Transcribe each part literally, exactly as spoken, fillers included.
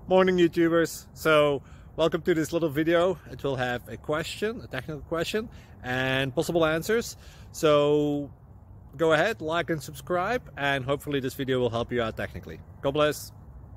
Morning YouTubers. So welcome to this little video. It will have a question, a technical question, and possible answers. So go ahead, like and subscribe, and hopefully this video will help you out technically. God bless.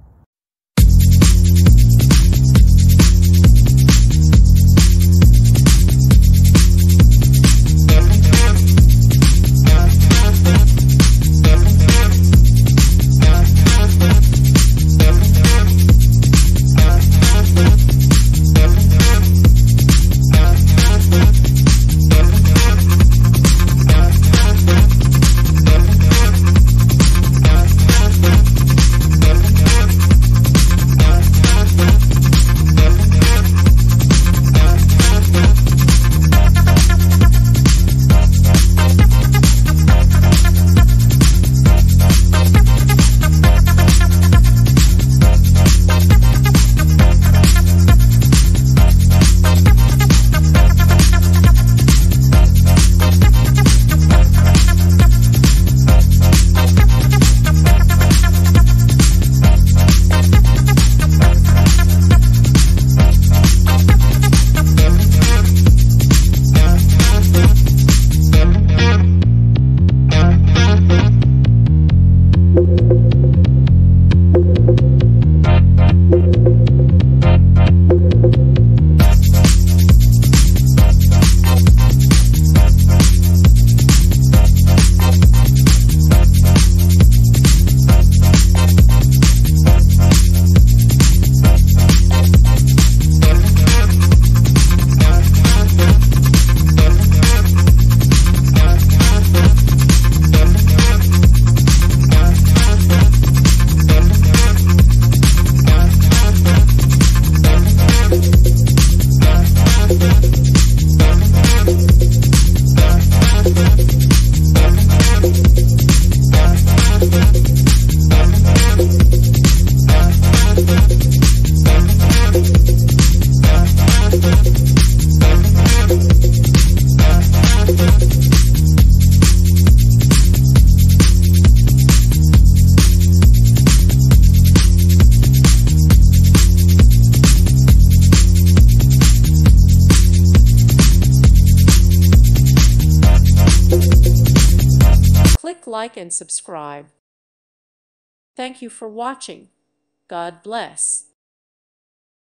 Click like and subscribe. Thank you for watching. God bless.